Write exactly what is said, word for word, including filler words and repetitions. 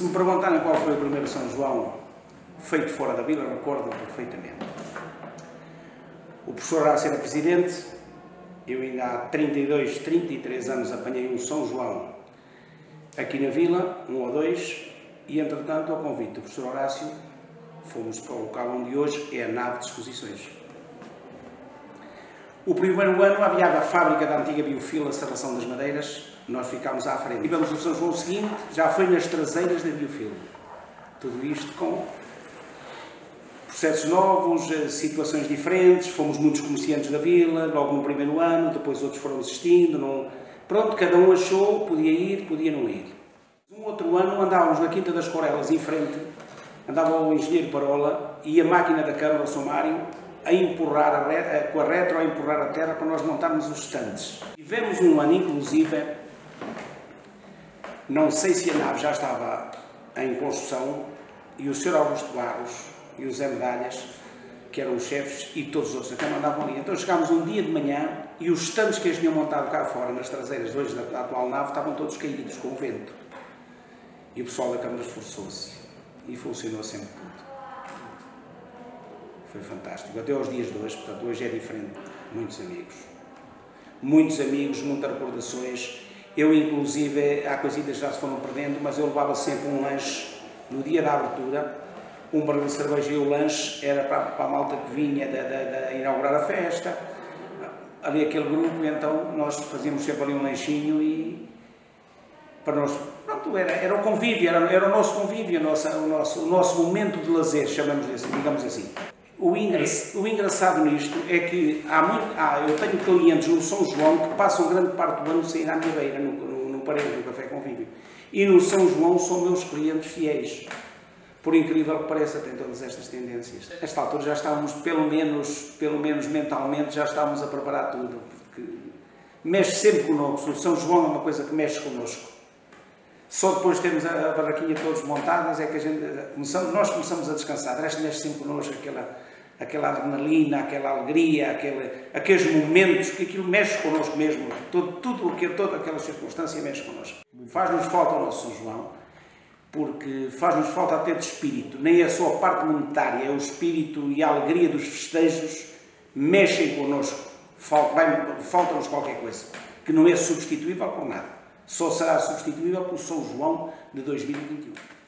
Se me perguntarem qual foi o primeiro São João feito fora da vila, recordo perfeitamente. O professor Horácio era presidente, eu ainda há trinta e dois, trinta e três anos apanhei um São João aqui na vila, um ou dois, e entretanto, ao convite do professor Horácio, fomos para o local onde hoje é a nave de exposições. O primeiro ano havia a fábrica da antiga Biofil, a Serração das Madeiras, nós ficámos à frente. Tivemos o São João seguinte, já foi nas traseiras da Biofil. Tudo isto com processos novos, situações diferentes, fomos muitos comerciantes da vila, logo no primeiro ano, depois outros foram desistindo. Não... Pronto, cada um achou, podia ir, podia não ir. Um outro ano andávamos na Quinta das Corelas, em frente, andava o engenheiro Parola e a máquina da Câmara, o Somário, a empurrar a re... com a retro, a empurrar a terra para nós montarmos os estandes. Tivemos um ano, inclusive, não sei se a nave já estava em construção, e o senhor Augusto Barros e o Zé Medalhas, que eram os chefes, e todos os outros da Câmara andavam ali. Então chegámos um dia de manhã e os estandes que eles tinham montado cá fora, nas traseiras de hoje da atual nave, estavam todos caídos com o vento. E o pessoal da Câmara esforçou-se e funcionou sempre tudo. Foi fantástico. Até aos dias de hoje, portanto, hoje é diferente. Muitos amigos. Muitos amigos, muitas recordações. Eu, inclusive, há coisitas que já se foram perdendo, mas eu levava sempre um lanche no dia da abertura, um barril de cerveja e o lanche era para, para a malta que vinha de, de, de inaugurar a festa. Havia aquele grupo e então nós fazíamos sempre ali um lanchinho e para nós, pronto, era, era o convívio, era, era o nosso convívio, o nosso, o, nosso, o nosso momento de lazer, chamamos assim, digamos assim. O, engra, o engraçado nisto é que há muito, há, eu tenho clientes no São João que passam grande parte do ano sem ir à minha beira, no, no, no Paredes, no Café Convívio. E no São João são meus clientes fiéis. Por incrível que pareça, tem todas estas tendências. Nesta altura já estávamos, pelo menos, pelo menos mentalmente, já estávamos a preparar tudo. Porque mexe sempre connosco. O São João é uma coisa que mexe connosco. Só depois de termos a barraquinha todos montadas é que a gente, começamos, nós começamos a descansar. O resto mexe sempre connosco, aquela, aquela adrenalina, aquela alegria, aquele, aqueles momentos, que aquilo mexe connosco mesmo. Tudo, tudo, toda aquela circunstância mexe connosco. Faz-nos falta o nosso São João, porque faz-nos falta até de espírito. Nem é só a parte monetária, é o espírito e a alegria dos festejos mexem connosco. Falta-nos qualquer coisa, que não é substituível por nada. Só será substituível pelo São João de dois mil e vinte e um.